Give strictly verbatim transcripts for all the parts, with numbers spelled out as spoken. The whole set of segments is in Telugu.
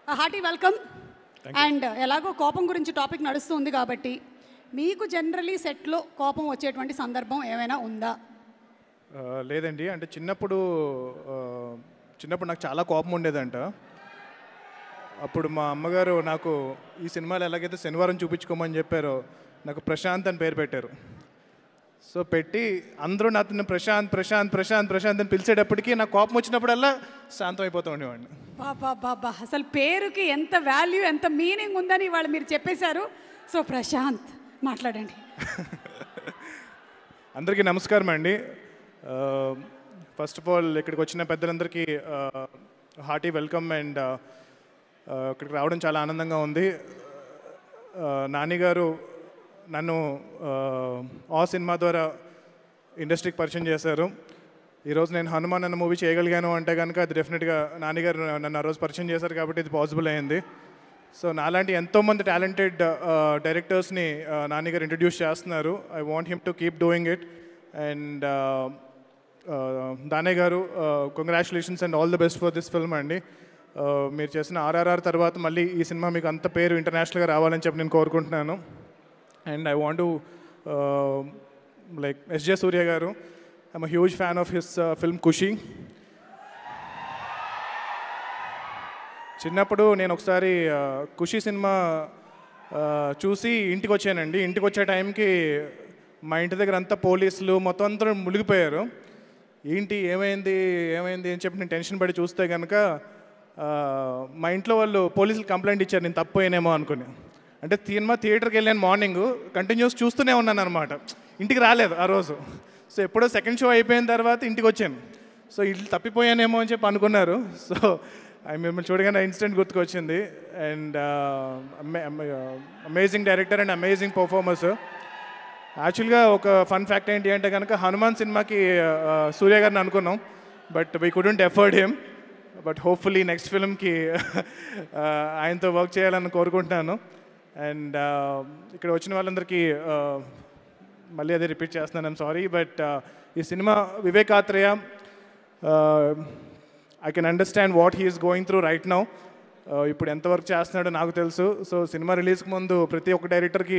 Hearty welcome. అండ్ ఎలాగో కోపం గురించి టాపిక్ నడుస్తుంది కాబట్టి మీకు జనరలీ సెట్లో కోపం వచ్చేటువంటి సందర్భం ఏమైనా ఉందా? లేదండి, అంటే చిన్నప్పుడు చిన్నప్పుడు నాకు చాలా కోపం ఉండేదంట. అప్పుడు మా అమ్మగారు నాకు ఈ సినిమాలో ఎలాగైతే శనివారం చూపించుకోమని చెప్పారో నాకు ప్రశాంత్ అని పేరు పెట్టారు. సో పెట్టి అందరూ నాతో ప్రశాంత్ ప్రశాంత్ ప్రశాంత్ ప్రశాంత్ అని పిలిచేటప్పటికి నాకు కోపం వచ్చినప్పుడల్లా శాంతం అయిపోతూ ఉండేవాడిని. బాబా బాబా అసలు పేరుకి ఎంత వాల్యూ ఎంత మీనింగ్ ఉందని వాళ్ళు మీరు చెప్పేశారు. సో ప్రశాంత్ మాట్లాడండి. అందరికీ నమస్కారం అండి. ఫస్ట్ ఆఫ్ ఆల్ ఇక్కడికి వచ్చిన పెద్దలందరికీ హార్టీ వెల్కమ్. అండ్ ఇక్కడికి రావడం చాలా ఆనందంగా ఉంది. నాని గారు నన్ను ఆ సినిమా ద్వారా ఇండస్ట్రీకి పరిచయం చేశారు. ఈరోజు నేను హనుమాన్ అన్న మూవీ చేయగలిగాను అంటే కనుక అది డెఫినెట్గా నాని గారు నన్ను ఆ రోజు పరిచయం చేశారు కాబట్టి ఇది పాసిబుల్ అయింది. సో నాలాంటి ఎంతోమంది టాలెంటెడ్ డైరెక్టర్స్ని నాని గారు ఇంట్రడ్యూస్ చేస్తున్నారు. I want him to keep doing it. And దానే garu congratulations and all the best for this film అండి. మీరు చేసిన ఆర్ఆర్ఆర్ తర్వాత మళ్ళీ ఈ సినిమా మీకు అంత పేరు ఇంటర్నేషనల్గా రావాలని చెప్పి నేను కోరుకుంటున్నాను. And I want to like SJ Surya garu, I'm a huge fan of his film Kushi. చిన్నప్పుడు నేను ఒకసారి ఖుషి సినిమా చూసి ఇంటికి వచ్చానండి. ఇంటికి వచ్చే టైంకి మా ఇంటి దగ్గర అంతా పోలీసులు మొత్తం అంతా మునిగిపోయారు. ఏంటి ఏమైంది ఏమైంది అని చెప్పి నేను టెన్షన్ పడి చూస్తే కనుక మా ఇంట్లో వాళ్ళు పోలీసులు కంప్లైంట్ ఇచ్చారు నేను తప్పిపోయానేమో అనుకుని. అంటే సినిమా థియేటర్కి వెళ్ళాను, మార్నింగ్ కంటిన్యూస్ చూస్తూనే ఉన్నాను అనమాట. ఇంటికి రాలేదు ఆ రోజు. సో ఎప్పుడో సెకండ్ షో అయిపోయిన తర్వాత ఇంటికి వచ్చాను. సో ఇల్లు తప్పిపోయానేమో అని చెప్పి అనుకున్నారు. సో ఐ మిమ్మల్ని చూడగానే ఇన్సిడెంట్ గుర్తుకొచ్చింది. And amazing director and amazing performers. యాక్చువల్గా ఒక ఫన్ ఫ్యాక్ట్ ఏంటి అంటే కనుక హనుమాన్ సినిమాకి సూర్య గారిని అనుకున్నాం, but we couldn't afford him. But hopefully next ఫిల్మ్కి ఆయనతో వర్క్ చేయాలని కోరుకుంటున్నాను. అండ్ ఇక్కడ వచ్చిన వాళ్ళందరికీ మళ్ళీ అదే రిపీట్ చేస్తున్నాను, ఐమ్ సారీ. బట్ ఈ సినిమా Vivek Athreya, I can understand what he is going through right now. ఇప్పుడు ఎంత వర్క్ చేస్తున్నాడో నాకు తెలుసు. సో సినిమా రిలీజ్కి ముందు ప్రతి ఒక్క డైరెక్టర్కి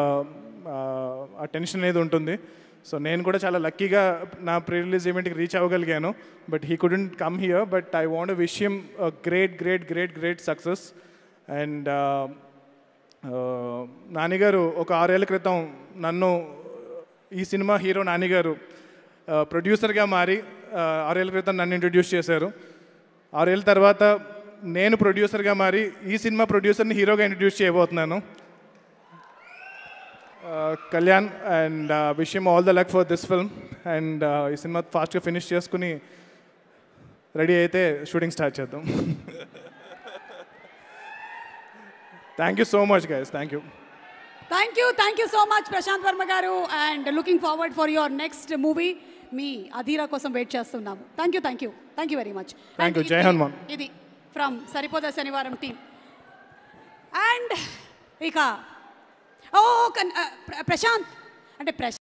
ఆ టెన్షన్ అనేది ఉంటుంది. సో నేను కూడా చాలా లక్కీగా నా ప్రీ రిలీజ్ ఈవెంట్కి రీచ్ అవ్వగలిగాను. But he couldn't come here. But I want wish him great great great great success. And నానిగారు ఒక ఆరేళ్ల క్రితం నన్ను ఈ సినిమా హీరో నానిగారు ప్రొడ్యూసర్గా మారి ఆరేళ్ల క్రితం నన్ను ఇంట్రడ్యూస్ చేశారు. ఆరేళ్ళ తర్వాత నేను ప్రొడ్యూసర్గా మారి ఈ సినిమా ప్రొడ్యూసర్ని హీరోగా ఇంట్రడ్యూస్ చేయబోతున్నాను, Kalyan. And wish him all the luck for this film. And ఈ సినిమా ఫాస్ట్గా ఫినిష్ చేసుకుని రెడీ అయితే షూటింగ్ స్టార్ట్ చేద్దాం. Thank you so much guys. Thank you thank you thank you so much Prashanth Varma garu. And looking forward for your next movie. మీ అధీరా కోసం వెయిట్ చేస్తున్నాము. Thank you thank you thank you very much. Thank you. Jai Hanuman. ఇది ఫ్రమ్ సరిపోదా శనివారం టీమ్. అండ్ ఇక ఓ ప్రశాంత్ అంటే ప్రశాంత్